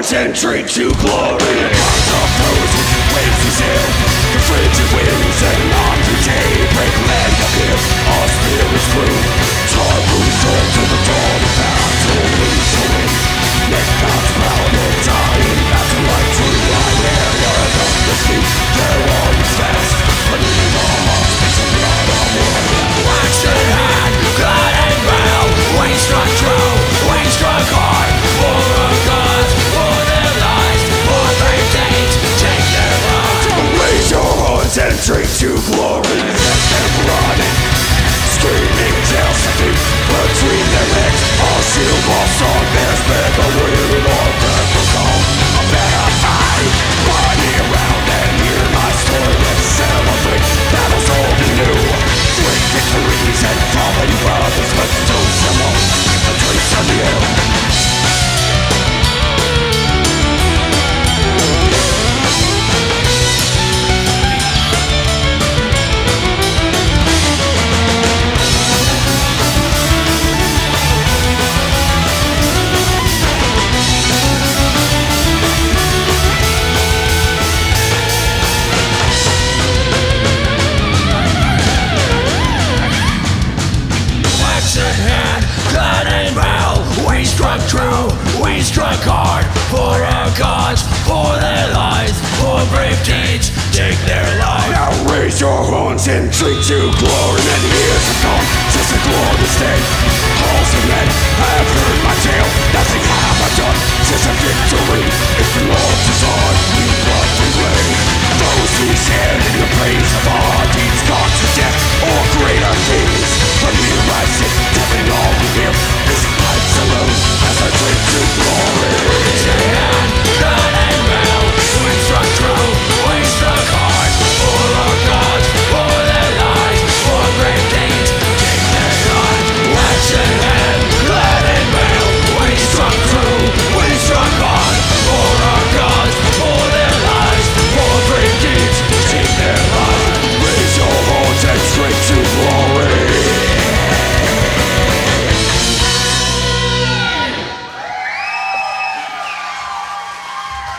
horns and drink to glory. The gods are frozen, waves to sail, the frigid winds and on the day break land of here, all spirits crew. Tar moves on to the dawn of battle, leaves the wind. Neck bounce round and dying, battle like true. I wear your love to sleep, their war is fast, but in our hearts is a blood of war. Wax in hand, blood and brow, we struck true, we struck hard, for our gods, for their lives, for brave deeds, take their lives. Raise your horns and drink to glory, let them running, screaming tales of deep, between their legs, all shield, all song, bears beg, a weary Lord, breath will come, a better fight, running around and hear my story, let's celebrate, battles old and new, great victories and fallen brothers, but still someone, a trace of you. We struck true, we struck hard, for our gods, for their lives, for brave deeds, take their lives. Now raise your horns and drink to glory. Many years have gone since the glorious day. Halls of men have heard my tale. Nothing have I done since a victory is the Lord.